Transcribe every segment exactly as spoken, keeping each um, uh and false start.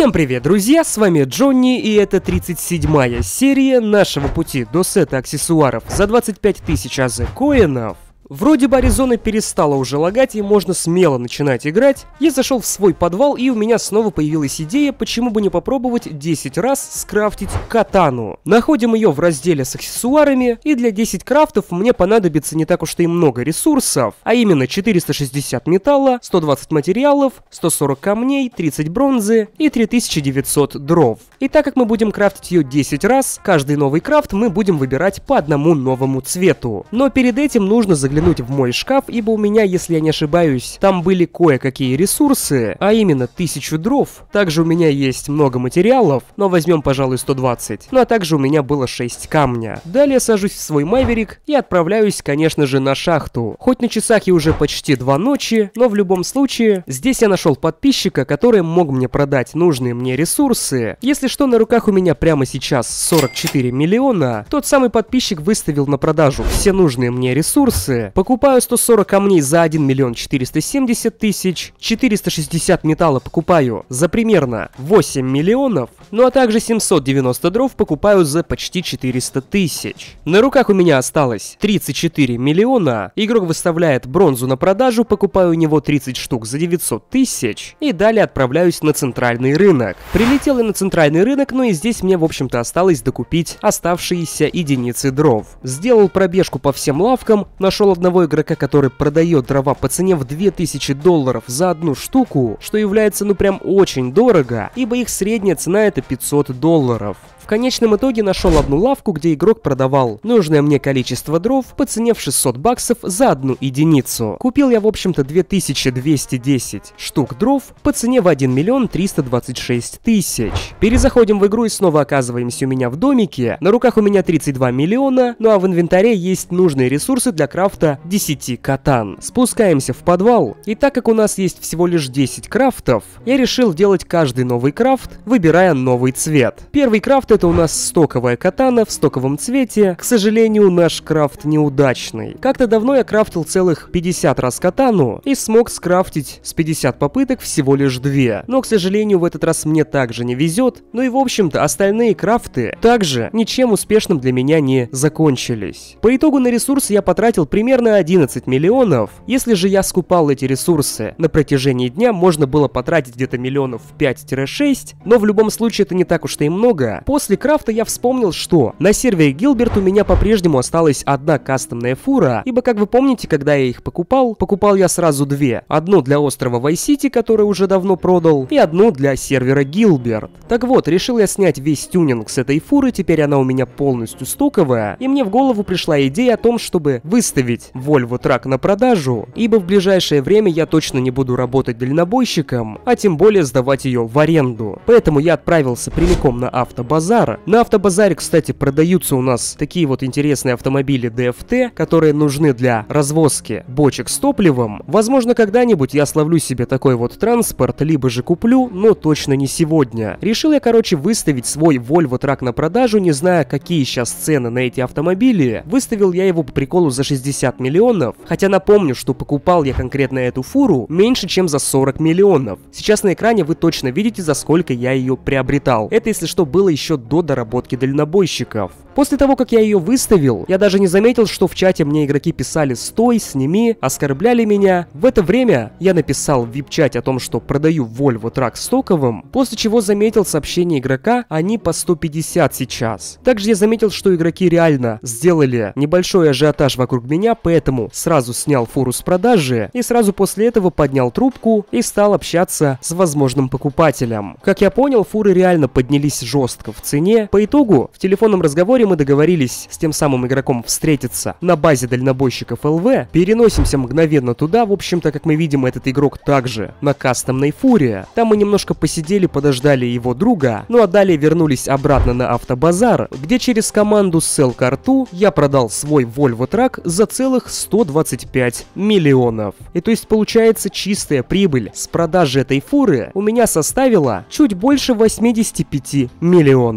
Всем привет, друзья, с вами Джонни, и это тридцать седьмая серия нашего пути до сета аксессуаров за двадцать пять тысяч эй зет коинов. Вроде бы Аризона перестала уже лагать и можно смело начинать играть. Я зашел в свой подвал, и у меня снова появилась идея, почему бы не попробовать десять раз скрафтить катану. Находим ее в разделе с аксессуарами, и для десяти крафтов мне понадобится не так уж и много ресурсов, а именно четыреста шестьдесят металла, сто двадцать материалов, сто сорок камней, тридцать бронзы и три тысячи девятьсот дров. И так как мы будем крафтить ее десять раз, каждый новый крафт мы будем выбирать по одному новому цвету. Но перед этим нужно заглянуть в мой шкаф, ибо у меня, если я не ошибаюсь, там были кое-какие ресурсы, а именно тысячу дров. Также у меня есть много материалов, но возьмем, пожалуй, сто двадцать. Ну а также у меня было шесть камня. Далее сажусь в свой Мэверик и отправляюсь, конечно же, на шахту. Хоть на часах и уже почти два ночи, но в любом случае, здесь я нашел подписчика, который мог мне продать нужные мне ресурсы. Если что, на руках у меня прямо сейчас сорок четыре миллиона. Тот самый подписчик выставил на продажу все нужные мне ресурсы. Покупаю сто сорок камней за один миллион четыреста семьдесят тысяч, четыреста шестьдесят металла покупаю за примерно восемь миллионов, ну а также семьсот девяносто дров покупаю за почти четыреста тысяч. На руках у меня осталось тридцать четыре миллиона, игрок выставляет бронзу на продажу, покупаю у него тридцать штук за девятьсот тысяч, и далее отправляюсь на центральный рынок. Прилетел я на центральный рынок, но и здесь мне, в общем-то, осталось докупить оставшиеся единицы дров. Сделал пробежку по всем лавкам, нашел одного игрока, который продает дрова по цене в две тысячи долларов за одну штуку, что является ну прям очень дорого, ибо их средняя цена это пятьсот долларов. В конечном итоге нашел одну лавку, где игрок продавал нужное мне количество дров по цене в шестьсот баксов за одну единицу. Купил я, в общем-то, две тысячи двести десять штук дров по цене в один миллион триста двадцать шесть тысяч. Перезаходим в игру и снова оказываемся у меня в домике. На руках у меня тридцать два миллиона, ну а в инвентаре есть нужные ресурсы для крафта десяти катан. Спускаемся в подвал, и так как у нас есть всего лишь десять крафтов, я решил делать каждый новый крафт, выбирая новый цвет. Первый крафт это у нас стоковая катана в стоковом цвете. К сожалению, наш крафт неудачный. Как-то давно я крафтил целых пятьдесят раз катану и смог скрафтить с пятидесяти попыток всего лишь две. Но, к сожалению, в этот раз мне также не везет. Ну и, в общем-то, остальные крафты также ничем успешным для меня не закончились. По итогу на ресурсы я потратил примерно одиннадцать миллионов. Если же я скупал эти ресурсы на протяжении дня, можно было потратить где-то миллионов пять-шесть. Но в любом случае это не так уж и много. После После крафта я вспомнил, что на сервере Гилберт у меня по-прежнему осталась одна кастомная фура, ибо, как вы помните, когда я их покупал, покупал я сразу две. Одну для острова Вайс-Сити, который уже давно продал, и одну для сервера Гилберт. Так вот, решил я снять весь тюнинг с этой фуры, теперь она у меня полностью стоковая, и мне в голову пришла идея о том, чтобы выставить Volvo Truck на продажу, ибо в ближайшее время я точно не буду работать дальнобойщиком, а тем более сдавать ее в аренду. Поэтому я отправился прямиком на автобазар. На автобазаре, кстати, продаются у нас такие вот интересные автомобили ди эф ти, которые нужны для развозки бочек с топливом. Возможно, когда-нибудь я словлю себе такой вот транспорт, либо же куплю, но точно не сегодня. Решил я, короче, выставить свой Volvo Truck на продажу, не зная, какие сейчас цены на эти автомобили. Выставил я его по приколу за шестьдесят миллионов, хотя напомню, что покупал я конкретно эту фуру меньше, чем за сорок миллионов. Сейчас на экране вы точно видите, за сколько я ее приобретал. Это, если что, было еще до доработки дальнобойщиков. После того, как я ее выставил, я даже не заметил, что в чате мне игроки писали «стой, сними», оскорбляли меня. В это время я написал в вип-чате о том, что продаю Volvo Truck стоковым, после чего заметил сообщение игрока, они по сто пятьдесят сейчас. Также я заметил, что игроки реально сделали небольшой ажиотаж вокруг меня, поэтому сразу снял фуру с продажи и сразу после этого поднял трубку и стал общаться с возможным покупателем. Как я понял, фуры реально поднялись жестко в цене. По итогу, в телефонном разговоре мы договорились с тем самым игроком встретиться на базе дальнобойщиков эл ви. Переносимся мгновенно туда. В общем-то, как мы видим, этот игрок также на кастомной фуре. Там мы немножко посидели, подождали его друга. Ну а далее вернулись обратно на автобазар, где через команду Sell карту я продал свой Volvo Truck за целых сто двадцать пять миллионов. И то есть получается чистая прибыль с продажи этой фуры у меня составила чуть больше восьмидесяти пяти миллионов.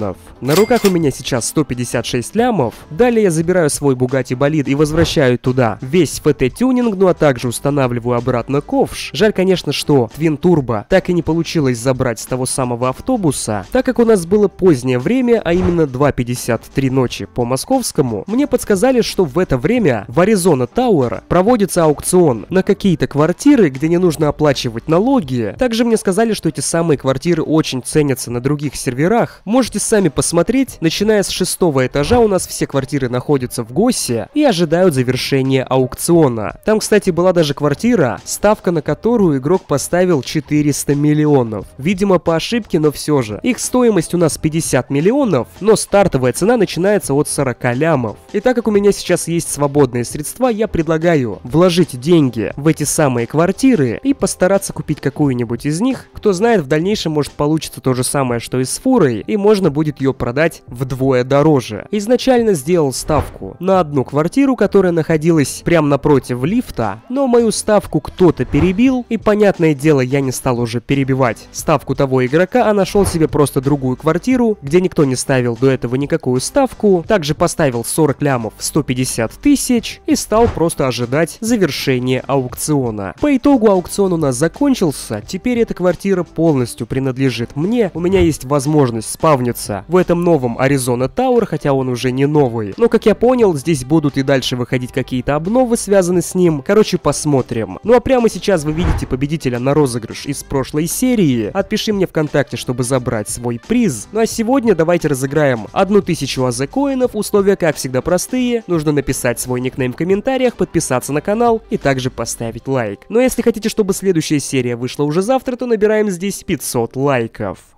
миллионов. На руках у меня сейчас сто пятьдесят шесть лямов. Далее я забираю свой Bugatti Болид и возвращаю туда весь эф ти-тюнинг, ну а также устанавливаю обратно ковш. Жаль, конечно, что Twin Turbo так и не получилось забрать с того самого автобуса. Так как у нас было позднее время, а именно два пятьдесят три ночи по московскому, мне подсказали, что в это время в Arizona Tower проводится аукцион на какие-то квартиры, где не нужно оплачивать налоги. Также мне сказали, что эти самые квартиры очень ценятся на других серверах. Можете сами посмотреть. Начиная с шестого этажа у нас все квартиры находятся в ГОСе и ожидают завершения аукциона. Там, кстати, была даже квартира, ставка на которую игрок поставил четыреста миллионов. Видимо, по ошибке, но все же. Их стоимость у нас пятьдесят миллионов, но стартовая цена начинается от сорока лямов. И так как у меня сейчас есть свободные средства, я предлагаю вложить деньги в эти самые квартиры и постараться купить какую-нибудь из них. Кто знает, в дальнейшем может получиться то же самое, что и с фурой, и можно будет ее продать вдвое дороже. Изначально сделал ставку на одну квартиру, которая находилась прямо напротив лифта, но мою ставку кто-то перебил, и, понятное дело, я не стал уже перебивать ставку того игрока, а нашел себе просто другую квартиру, где никто не ставил до этого никакую ставку, также поставил сорок лямов сто пятьдесят тысяч и стал просто ожидать завершения аукциона. По итогу аукцион у нас закончился, теперь эта квартира полностью принадлежит мне, у меня есть возможность спавниться в этом новом Arizona Tower, хотя он уже не новый, но как я понял, здесь будут и дальше выходить какие-то обновы, связанные с ним, короче, посмотрим. Ну а прямо сейчас вы видите победителя на розыгрыш из прошлой серии, отпиши мне ВКонтакте, чтобы забрать свой приз. Ну а сегодня давайте разыграем одну тысячу АЗ коинов, условия как всегда простые, нужно написать свой никнейм в комментариях, подписаться на канал и также поставить лайк. Но если хотите, чтобы следующая серия вышла уже завтра, то набираем здесь пятьсот лайков.